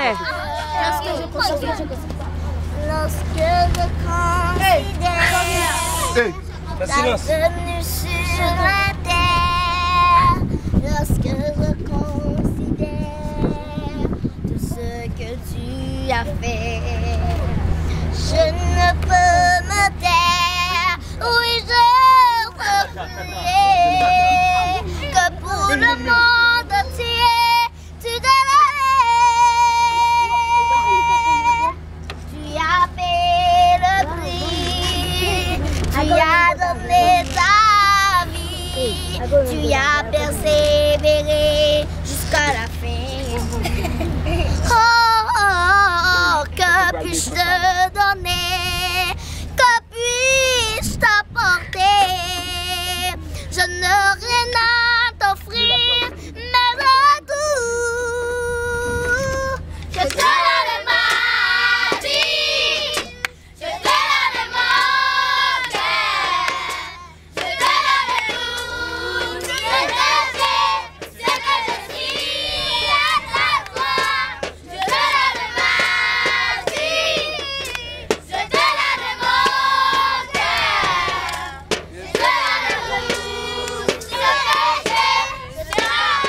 considère. Lorsque je considère la venue sur la terre, lorsque je considère tout ce que tu as fait, je ne peux me taire. Oui, je refuserai que pour le monde entier tu donnes. Tu as payé le prix, tu as donné ta vie, tu as persévéré jusqu'à la fin. Oh, oh, oh, que puis-je te donner, que puis-je t'apporter? Je n'ai rien à t'offrir, mais de tout. Je te donne ma vie, je te donne mon cœur, je te donne tout ce que j'ai, ce que je suis à ta voix. Je te donne ma vie, je te donne mon cœur, je te donne tout ce que j'ai, ce que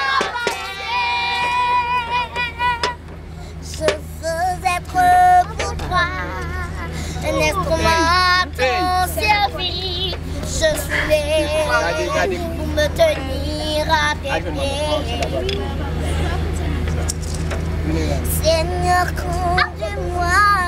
je veux être pour toi un instrument à ton service. Je suis pour me tenir à tes pieds. Seigneur, conduis-moi